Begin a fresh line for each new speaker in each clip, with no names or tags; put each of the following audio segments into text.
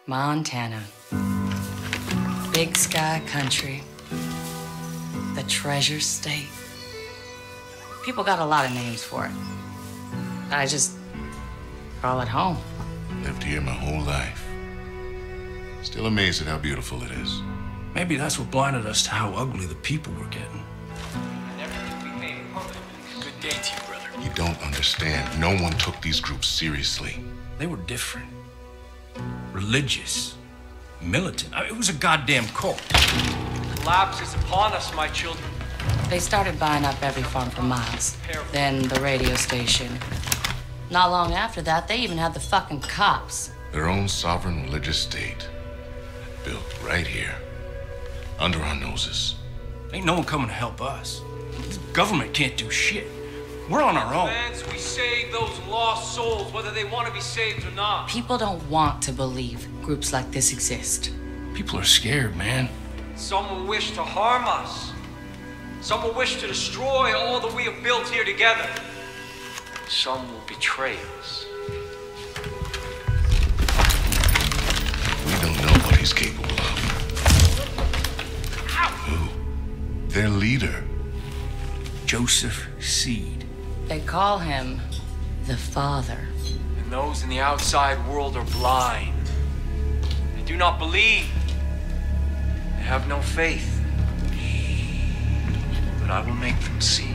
Montana. Big sky country. The treasure state. People got a lot of names for it. I just call it home.
Lived here my whole life. Still amazed at how beautiful it is.
Maybe that's what blinded us to how ugly the people were getting.
Good day to you, brother.
You don't understand. No one took these groups seriously.
They were different. Religious. Militant. I mean, it was a goddamn cult.
Collapse is upon us, my children.
They started buying up every farm for miles. Then the radio station. Not long after that, they even had the fucking cops.
Their own sovereign religious state. Built right here. Under our noses.
Ain't no one coming to help us. The government can't do shit. We're on our own.
Fans, we save those lost souls, whether they want to be saved or not.
People don't want to believe groups like this exist.
People are scared, man.
Some will wish to harm us. Some will wish to destroy all that we have built here together. Some will betray us.
We don't know what he's capable of. Who? Their leader.
Joseph Seed.
They call him the Father.
And those in the outside world are blind. They do not believe. They have no faith. But I will make them see.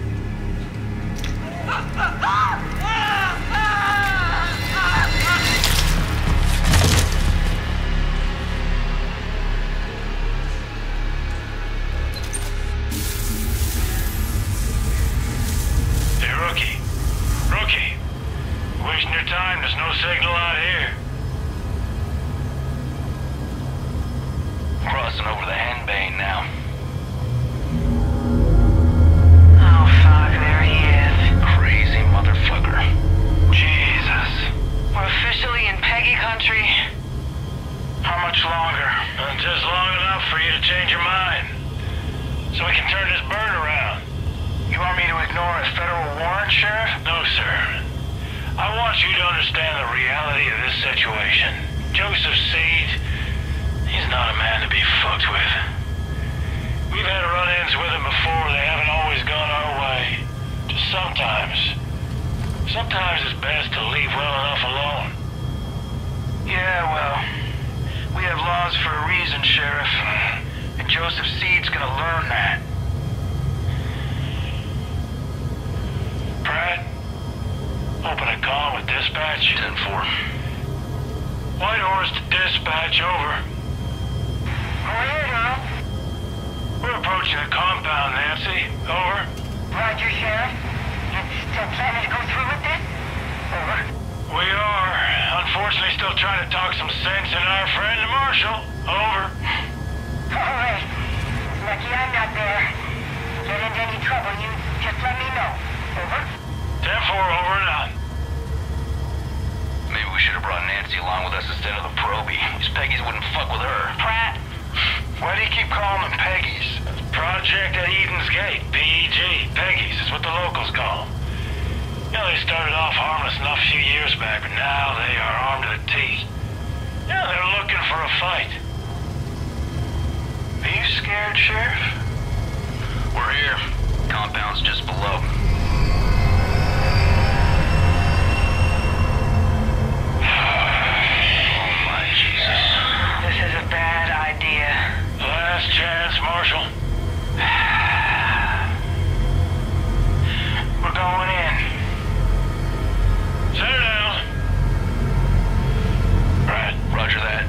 Rookie, wasting your time. There's no signal out here. Crossing over the Henbane now.
Oh, fuck, there he is.
Crazy motherfucker. Jesus.
We're officially in Peggy country.
How much longer? Just long enough for you to change your mind. So we can turn this bird around. You want me to ignore a federal warrant, Sheriff? No, sir. I want you to understand the reality of this situation. Joseph Seed, he's not a man to be fucked with. We've had run-ins with him before. They haven't always gone our way. Just sometimes. Sometimes it's best to leave well enough alone. Yeah, well, we have laws for a reason, Sheriff. And Joseph Seed's gonna learn that. Pratt, open a call with dispatch. 10-4. Whitehorse to dispatch, over.
We're here,
We're approaching the compound, Nancy. Over.
Roger, Sheriff. You still planning to go through with this? Over.
We are. Unfortunately, still trying to talk some sense into our friend, the Marshal. Over.
All right. Lucky I'm not there. Get into any trouble, you just let me know. Over.
10-4, over and out.
Maybe we should have brought Nancy along with us instead of the Proby. These Peggies wouldn't fuck with her.
Pratt.
Why do you keep calling them Peggies? Project at Eden's Gate, PEG. Peggies is what the locals call them. You know, they started off harmless enough a few years back, but now they are armed to the teeth. Yeah, they're looking for a fight. Are you scared, Sheriff?
We're here. Compound's just below.
This is a bad idea.
Last chance, Marshal. We're going in. Set her down. Right.
Roger that.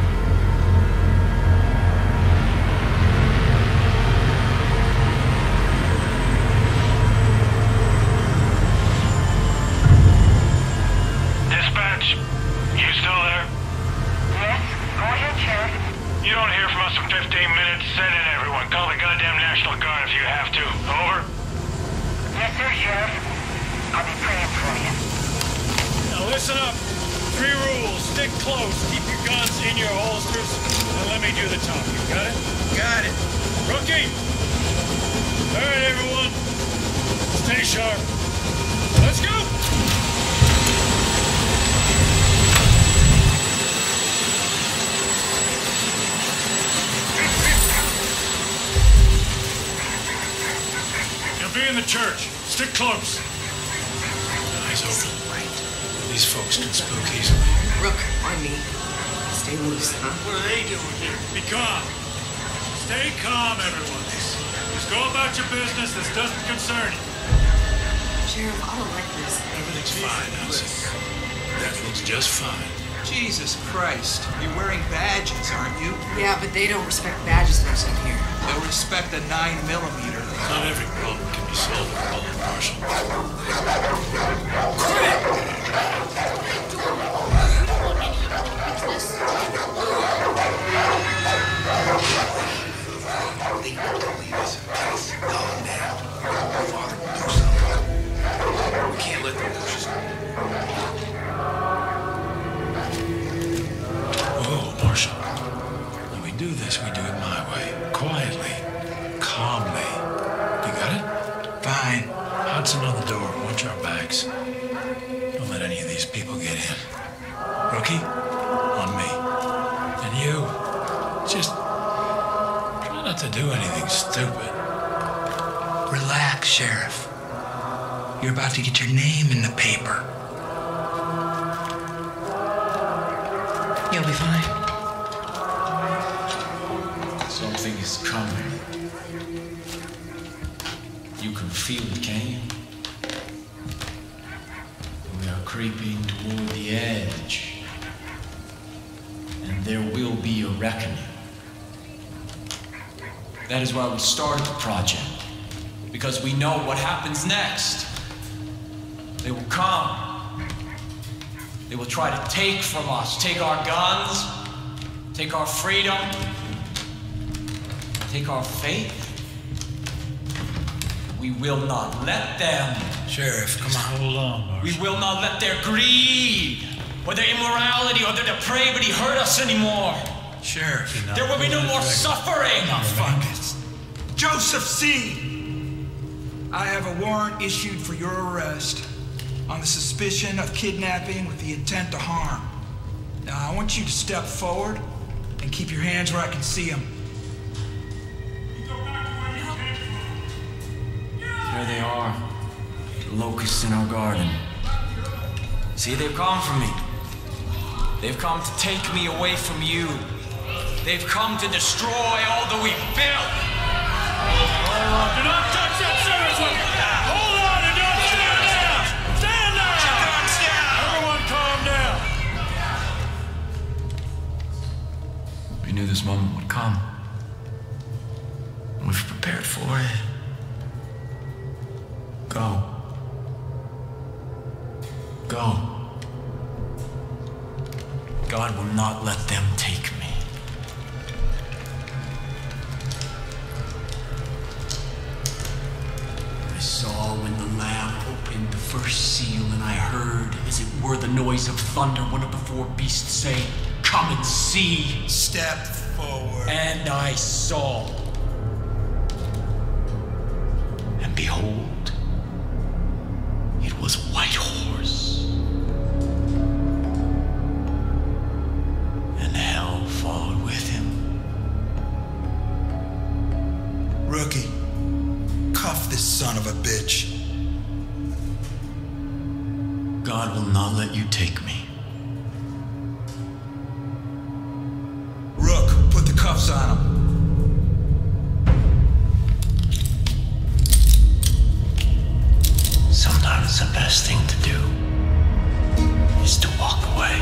Dispatch, you still there?
Yes? Go ahead, Sheriff.
You don't hear from us in 15 minutes, send in everyone. Call the goddamn National Guard if you have to. Over.
Yes, sir, Sheriff. I'll be praying for you.
Now listen up. 3 rules. Stick close. Keep your guns in your holsters. And let me do the talking. Got it? Got it. Rookie! All right, everyone. Stay sharp. Let's go! They'll be in the church. Stick close.
Eyes open. These folks can spook easily.
Rook, on me. Stay loose, huh?
What are they doing here? Be calm. Stay calm, everyone. Just go about your business. This doesn't concern you.
Sheriff, I don't like this.
Everything's fine, Elsie. Everything's just fine.
Jesus Christ. You're wearing badges, aren't you?
Yeah, but they don't respect badges much in here.
They'll respect a 9mm.
Not every problem can be solved with a bullet, Marshal.
Calm down. Father will do something. We can't let them push us.
Oh, Marshal. When we do this, we do it my way. Quietly. Calmly. You got it?
Fine.
Hudson on the door. Watch our backs. Don't let any of these people get in. Rookie, on me. And you, just try not to do anything stupid.
Relax, Sheriff. You're about to get your name in the paper.
You'll be fine.
Something is coming. You can feel it, can you? We are creeping toward the edge. And there will be a reckoning. That is why we started the project. Because we know what happens next. They will come. They will try to take from us. Take our guns. Take our freedom. Take our faith. We will not let them.
Sheriff, come on.
Hold on, Marshal.
We will not let their greed, or their immorality, or their depravity hurt us anymore.
Sheriff.
There will be no more suffering.
Oh, fuck it. Joseph C. I have a warrant issued for your arrest on the suspicion of kidnapping with the intent to harm. Now, I want you to step forward and keep your hands where I can see them.
There they are, the locusts in our garden. See, they've come for me. They've come to take me away from you. They've come to destroy all that we've built.
Do not touch that service weapon! Hold on and don't stand down! Stand down! Everyone calm down!
We knew this moment would come. We've prepared for it. Go. Go. God will not let them take me. I saw when the Lamb opened the first seal, and I heard, as it were the noise of thunder, one of the four beasts say, "Come and see."
Step forward.
And I saw. And behold, it was a white horse. And hell followed with him.
Rookie, cuff this son of a bitch.
God will not let you take me.
Rook, put the cuffs on him.
Sometimes the best thing to do is to walk away.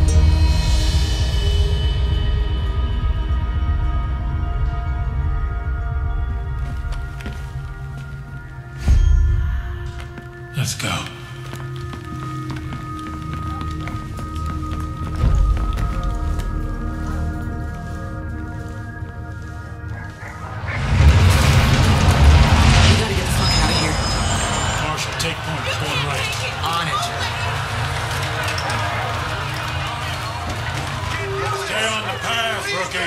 Let's go.
Take point, going right.
On it.
Stay on the path, rookie.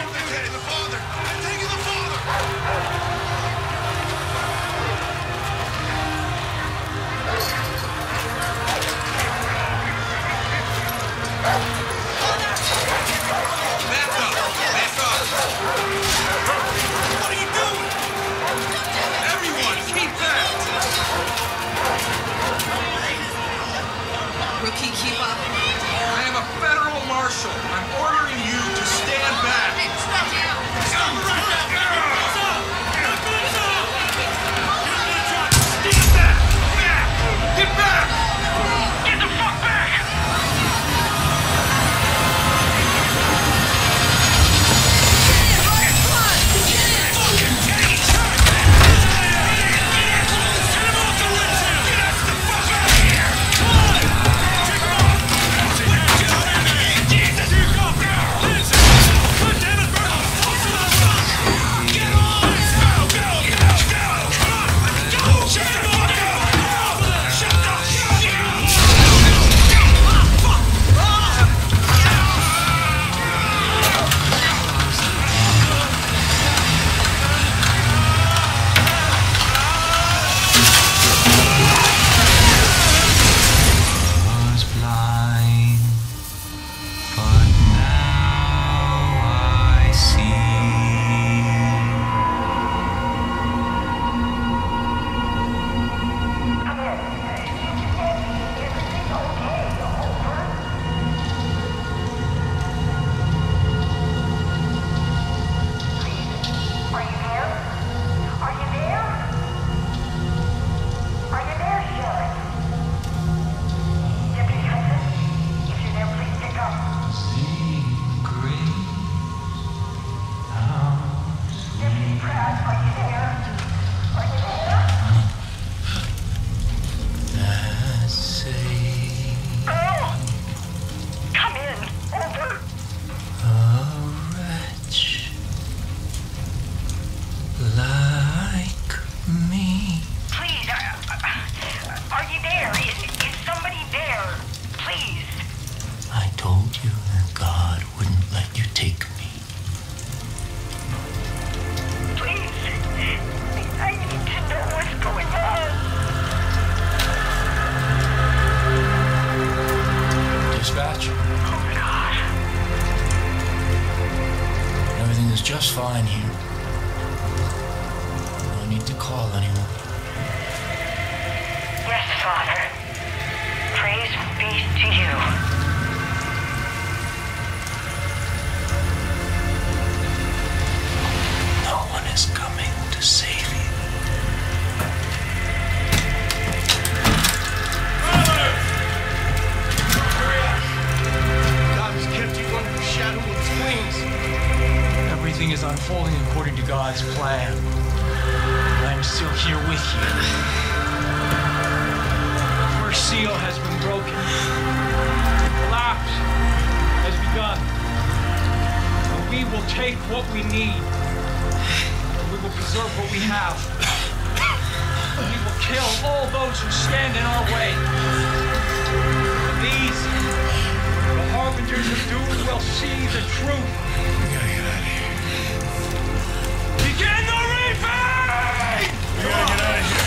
me.
Please, are you there? Is somebody there? Please.
I told you that God wouldn't let you take me.
Please. I need to know what's going on.
Dispatch?
Oh, God.
Everything is just fine here. No need to call anyone.
Yes, Father. Praise be to you.
No one is coming to save you.
God has kept you under the shadow of his wings. Everything is unfolding according to God's plan. I am still here with you. The first seal has been broken. The collapse has begun. And we will take what we need. And we will preserve what we have. And we will kill all those who stand in our way. And these, the harbingers of doom, will see the truth.
We gotta get out of here.
Begin the reaping!
We gotta get out of here.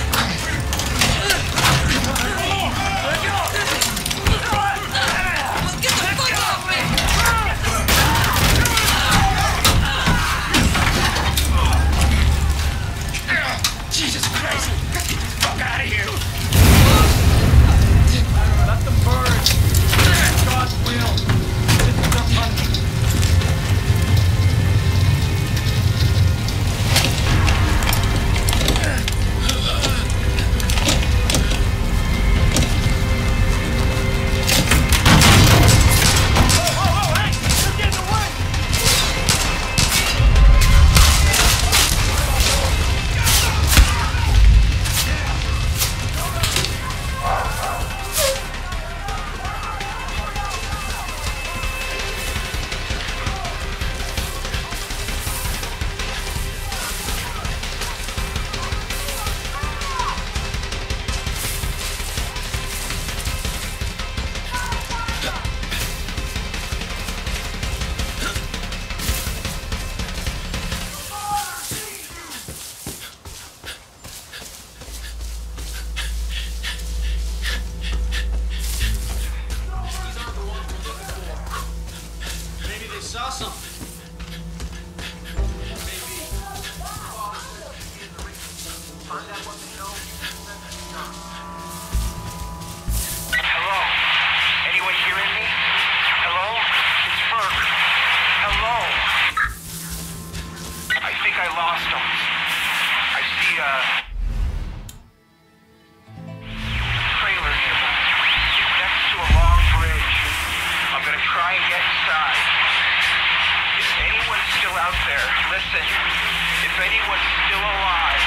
Jesus Christ! Get the fuck out of here! Let them burn. It's God's will. This is their punishment.
Hello? Anyone hearing me? Hello? It's Burke. Hello? I think I lost him. I see a trailer nearby. It's next to a long bridge. I'm gonna try and get inside. If anyone's still out there, listen. If anyone's still alive,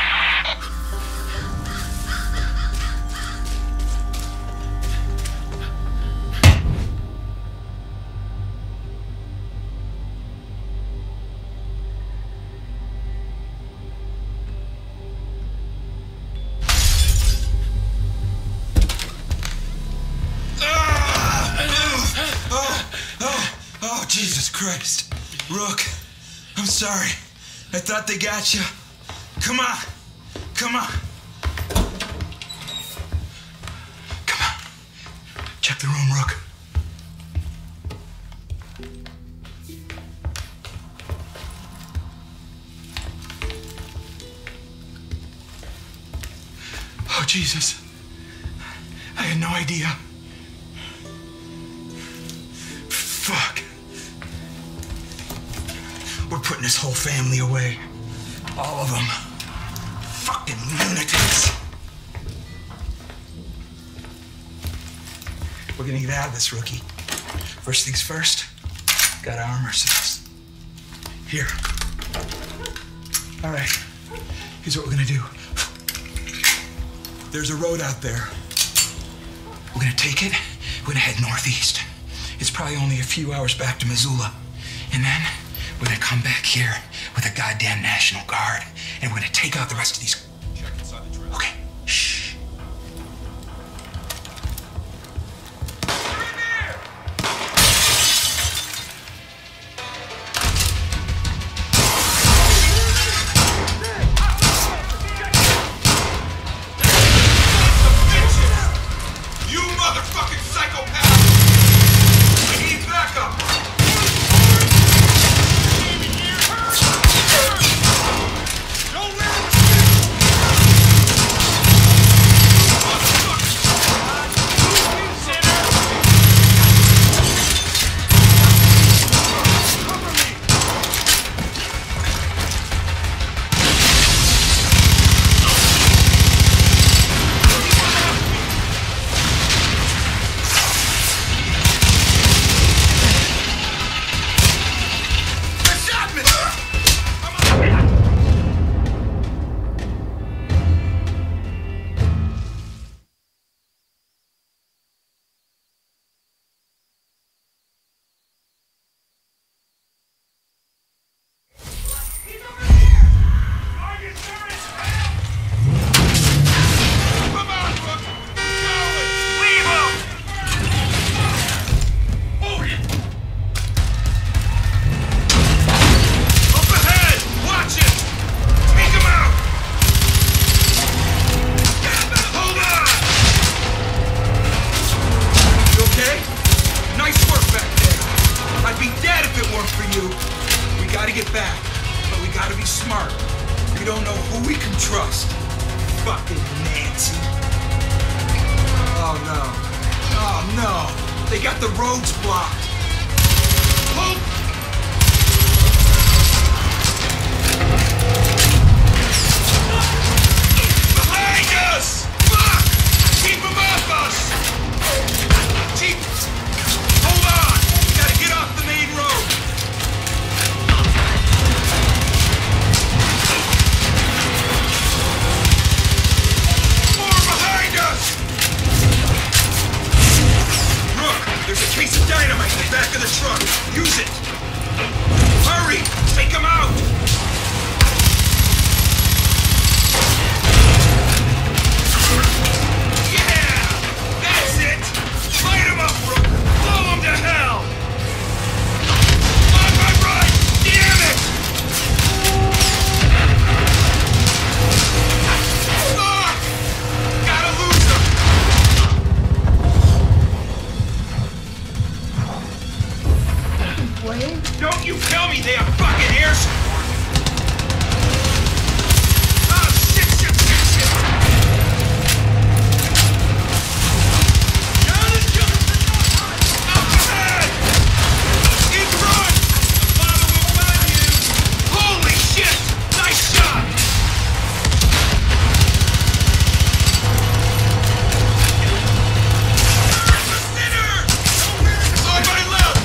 Oh, Jesus Christ. Rook, I'm sorry. I thought they got you. Come on. Come on. Come on. Check the room, Rook. Oh, Jesus. I had no idea. Fuck. We're putting this whole family away. All of them. Fucking lunatics. We're gonna get out of this, Rookie. First things first, gotta arm ourselves. Here. All right. Here's what we're gonna do. There's a road out there. We're gonna take it. We're gonna head northeast. It's probably only a few hours back to Missoula. And then we're gonna come back here with a goddamn National Guard, and we're gonna take out the rest of these. Check inside the trailer. Okay. fucking Nancy. Oh no. Oh no. They got the roads blocked. Hold. Behind us! Fuck! Keep them off us! Keep. Hold on! We gotta get off the main road. More behind us! Rook, there's a case of dynamite in the back of the truck. Use it. Hurry! Take him out! Don't you tell me they have fucking air support! Oh, shit, shit, shit, shit! Up ahead! In front! The father will find you! Holy shit! Nice shot! Sinner! On my left!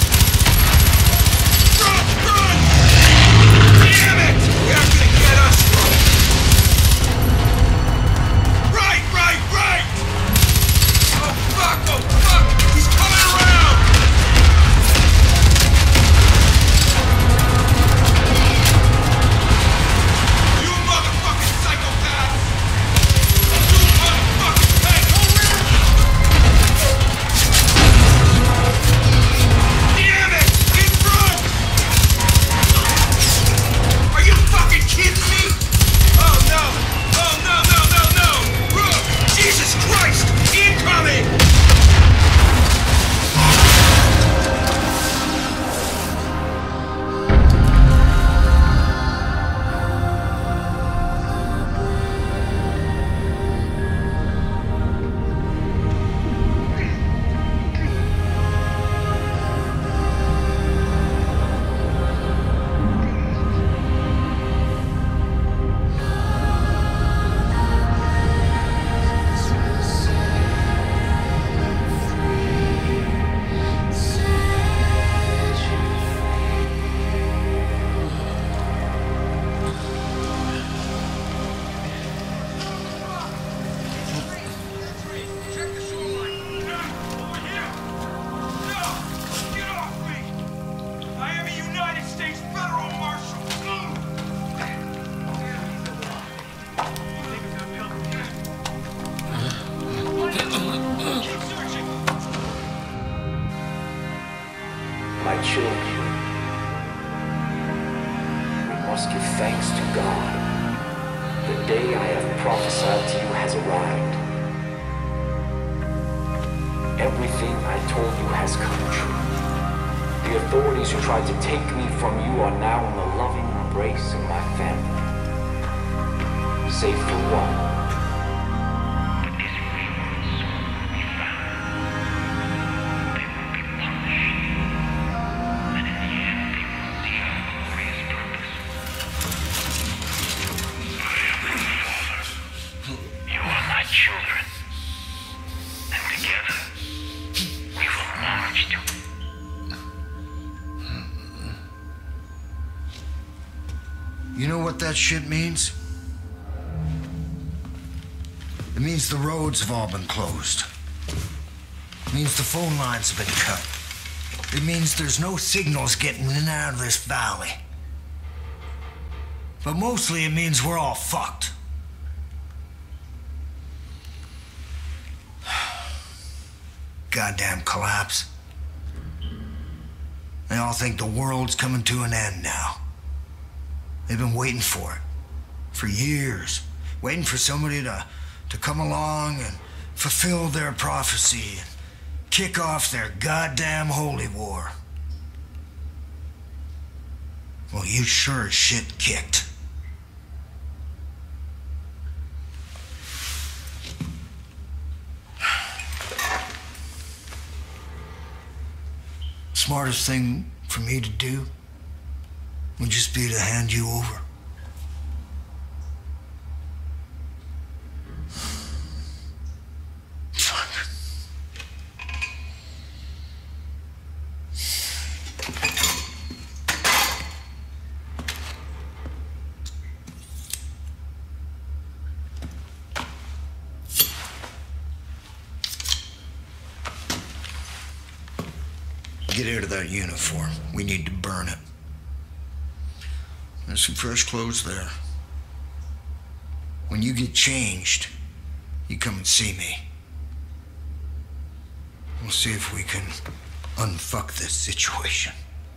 My children, we must give thanks to God. The day I have prophesied to you has arrived. Everything I told you has come true. The authorities who tried to take me from you are now in the loving embrace of my family. Save for one.
You know what that shit means? It means the roads have all been closed. It means the phone lines have been cut. It means there's no signals getting in and out of this valley. But mostly it means we're all fucked. Goddamn collapse. They all think the world's coming to an end now. They've been waiting for it. For years. Waiting for somebody to come along and fulfill their prophecy and kick off their goddamn holy war. Well, you sure as shit kicked. smartest thing for me to do would just be to hand you over. Get out of that uniform. We need to burn it. There's some fresh clothes there. When you get changed, you come and see me. We'll see if we can unfuck this situation.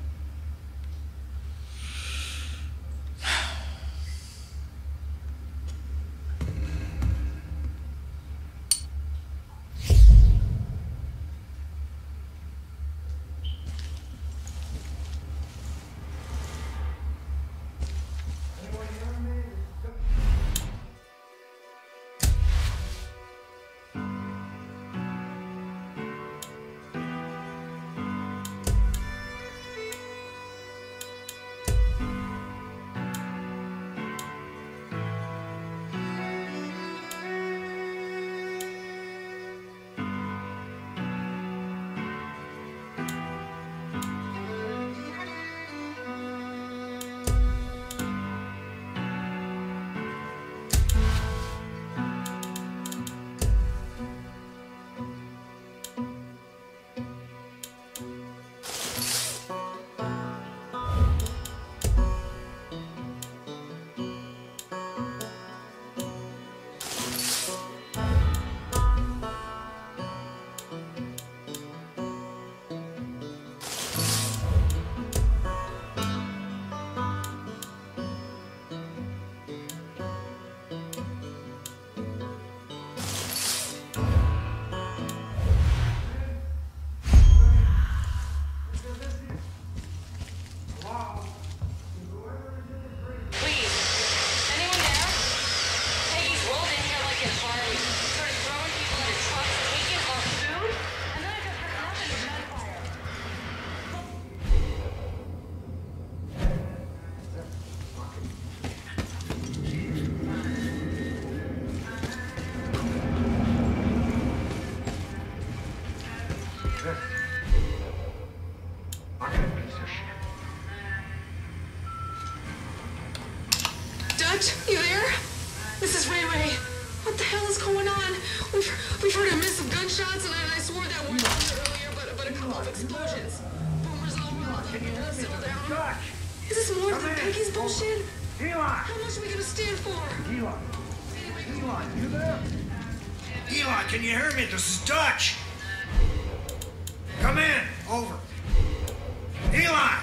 Dutch, you there? This is Ray Ray. What the hell is going on? We've heard a miss of gunshots, and I swore that one earlier, but a couple of explosions. Boomers all around. Settle down. Is this more than Peggy's bullshit? How much are we gonna stand for?
Eli, you there? Eli, can you hear me? This is Dutch. Come in. Over. Eli!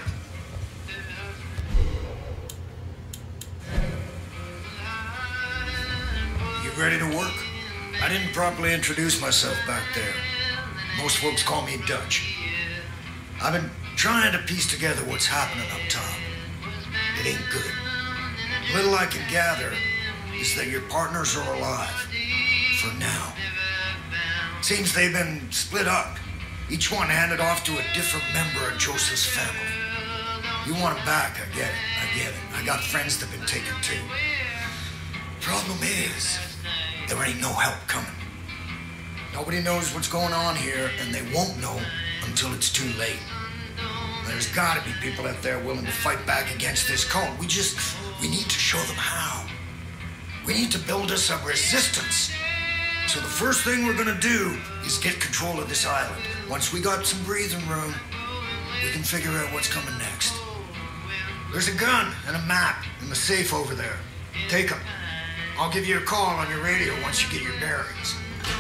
You ready to work? I didn't properly introduce myself back there. Most folks call me Dutch. I've been trying to piece together what's happening up top. It ain't good. Little I can gather is that your partners are alive. For now. Seems they've been split up. Each one handed off to a different member of Joseph's family. You want them back, I get it. I got friends that have been taken too. Problem is, there ain't no help coming. Nobody knows what's going on here, and they won't know until it's too late. There's gotta be people out there willing to fight back against this cult. We need to show them how. We need to build us a resistance. So the first thing we're gonna do is get control of this island. Once we got some breathing room, we can figure out what's coming next. There's a gun and a map in the safe over there. Take them. I'll give you a call on your radio once you get your bearings.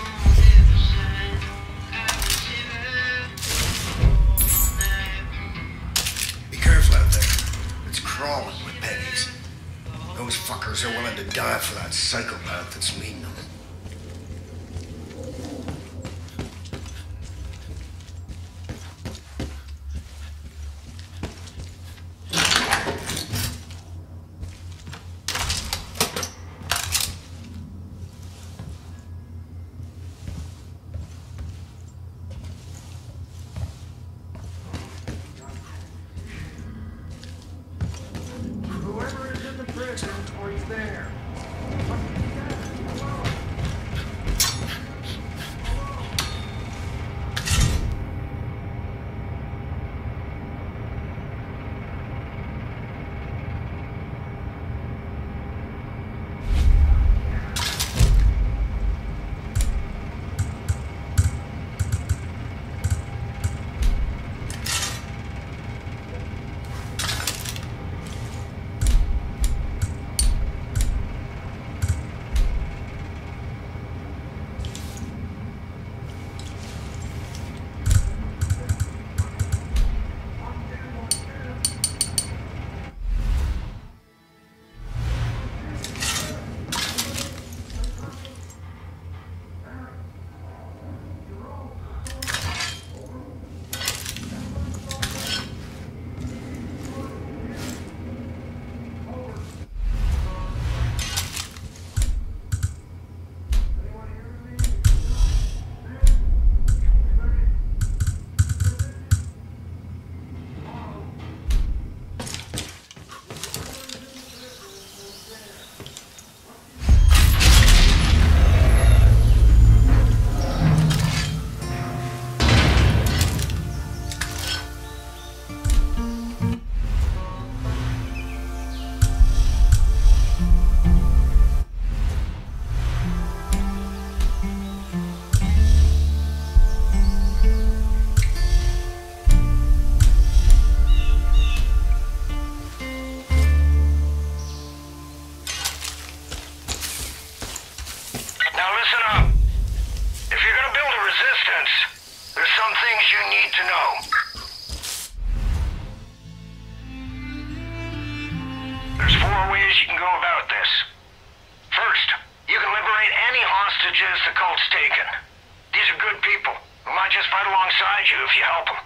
Be careful out there. It's crawling with Peggy's. Those fuckers are willing to die for that psychopath that's leading them.
Now listen up. If you're gonna build a resistance, there's some things you need to know. There's 4 ways you can go about this. First, you can liberate any hostages the cult's taken. These are good people who might just fight alongside you if you help them.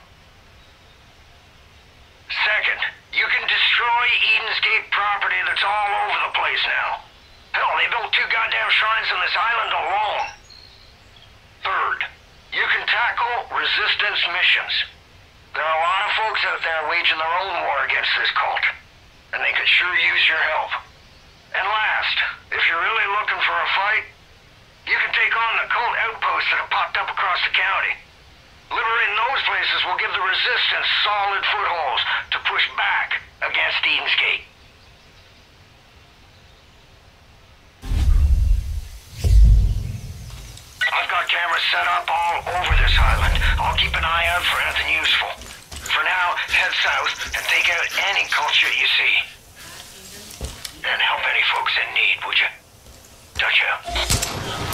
Second, you can destroy Eden's Gate property that's all over the place now. Hell, they built 2 goddamn shrines on this island alone. Third, you can tackle resistance missions. There are a lot of folks out there waging their own war against this cult, and they could sure use your help. And last, if you're really looking for a fight, you can take on the cult outposts that have popped up across the county. Liberating those places will give the resistance solid footholds to push back against Eden's Gate. I've got cameras set up all over this island. I'll keep an eye out for anything useful. For now, head south and take out any culture you see. And help any folks in need, would you? Touch out.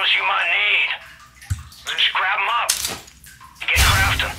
else you might need. Just grab them up. Get crafting.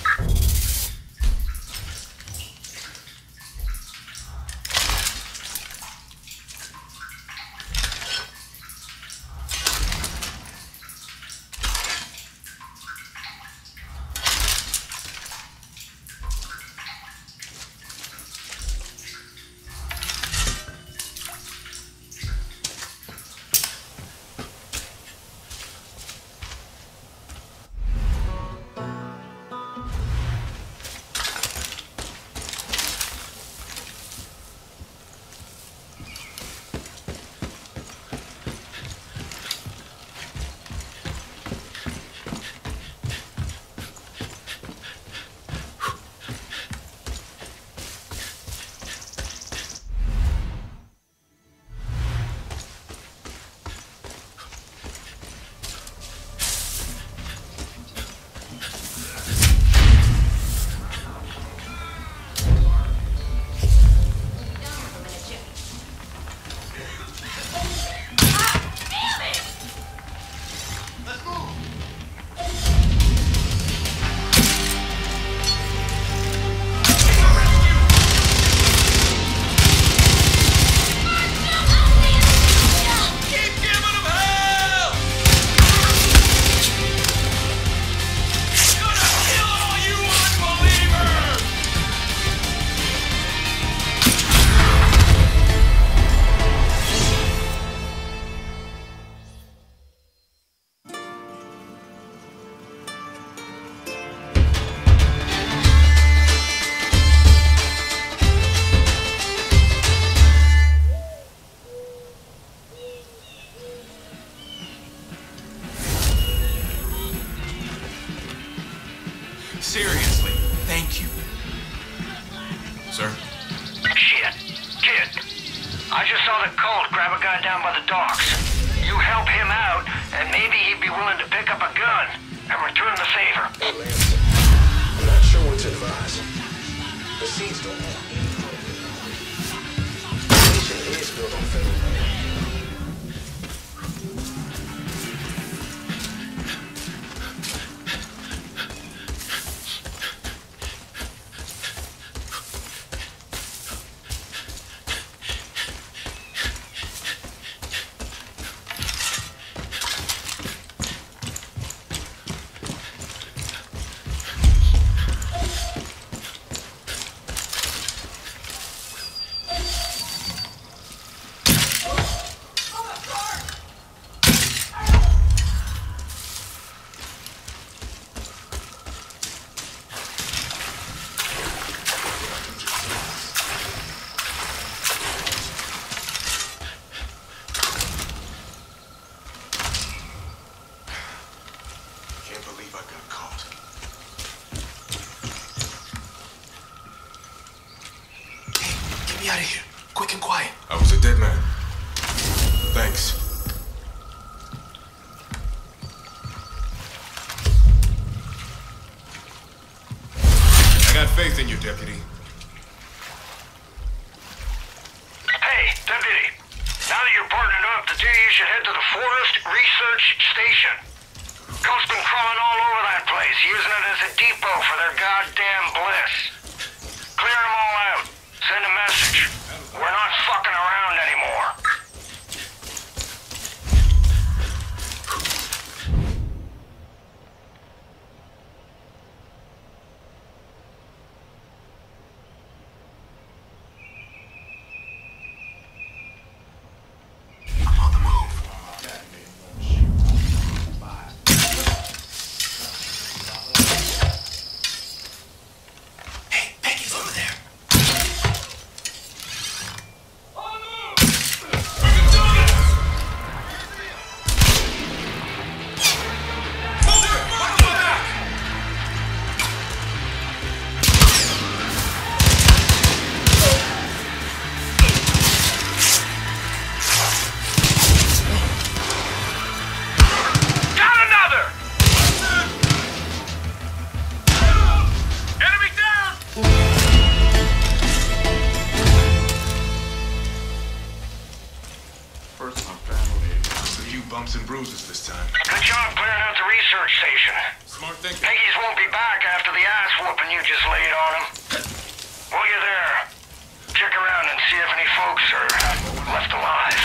Seriously, thank you. Sir?
Shit. Kid. I just saw the cult grab a guy down by the docks. You help him out, and maybe he'd be willing to pick up a gun and return the favor.
I'm not sure what to advise. The seeds don't have any The nation is built on federal land. Get me out of here. Quick and quiet.
I was a dead man. Thanks. I got faith in you, Deputy.
Hey, Deputy. Now that you're partnered up, the two of you should head to the Forest Research Station. Cult's been crawling all over that place, using it as a depot for their goddamn bliss. Clear them all out. Send a message. We're not fucking around anymore.
First my family,
few bumps and bruises this time.
Good job clearing out the research station.
Smart thinking.
Peggy's won't be back after the ass whooping you just laid on him. While you're there, check around and see if any folks are left alive.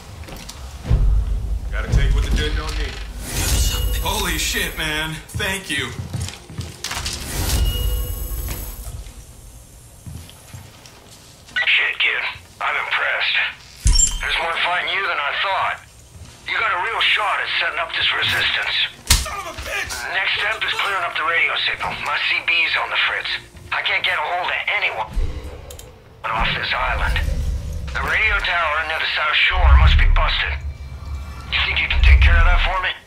Gotta take what the dead don't need.
Holy shit, man. Thank you.
Shit, kid. I'm impressed. There's more fighting you than I thought. You got a real shot at setting up this resistance.
Son of a bitch!
Next step is clearing up the radio signal. My CB's on the fritz. I can't get a hold of anyone off this island. The radio tower near the South Shore must be busted. You think you can take care of that for me?